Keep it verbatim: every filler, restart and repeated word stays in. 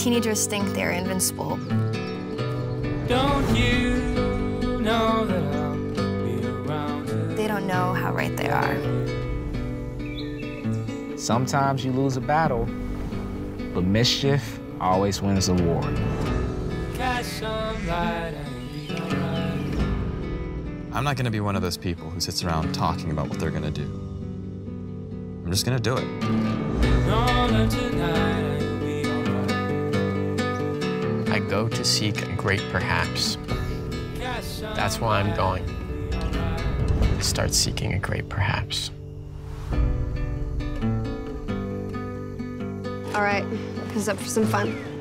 Teenagers think they're invincible. Don't you know that I'll be around? They don't know how right they are. Sometimes you lose a battle, but mischief always wins the war. Catch some light and be alright. I'm not gonna be one of those people who sits around talking about what they're gonna do. I'm just gonna do it. Know tonight I'll be alright. I go to seek a great perhaps. That's why I'm going. I start seeking a great perhaps. All right, who's up for some fun?